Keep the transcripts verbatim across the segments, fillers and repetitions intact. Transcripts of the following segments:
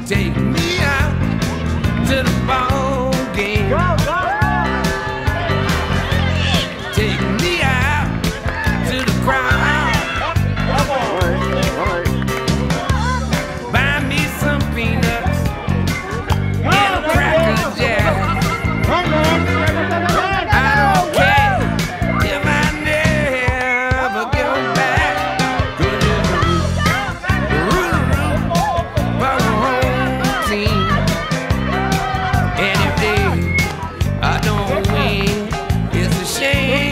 Take me out to the ball game. Go, go, Take me out to the crowd. Come on. All right, all right. Buy me some peanuts and a cracker jack. Come on. I don't care if I never get back. Good as a root, root, for the home team. And if they I don't win, it's a shame.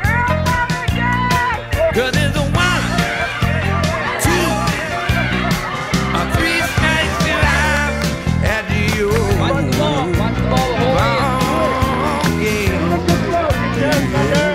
Cause it's a one, two, or three strikes and I'm at the old Watch the ball. Watch the ball the whole game. ball game.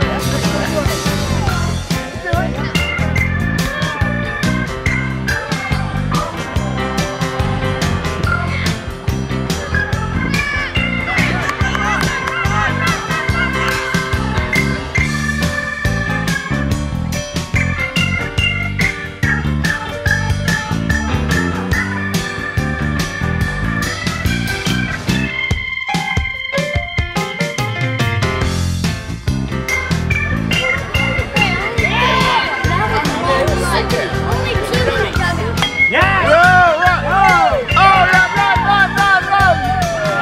Yeah. Go, run. Oh, run, run, run, run, run.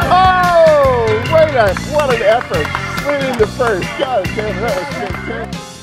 Oh, wait a, what an effort. Winning the first. God damn, that was fantastic.